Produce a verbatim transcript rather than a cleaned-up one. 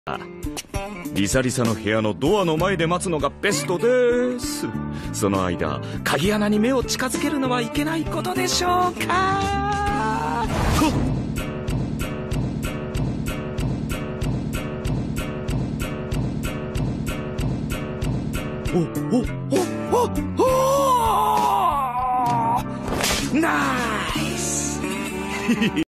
リサリサの部屋のドアの前で待つのがベストです。その間鍵穴に目を近づけるのはいけないことでしょうか。はっ、おおおおおナイス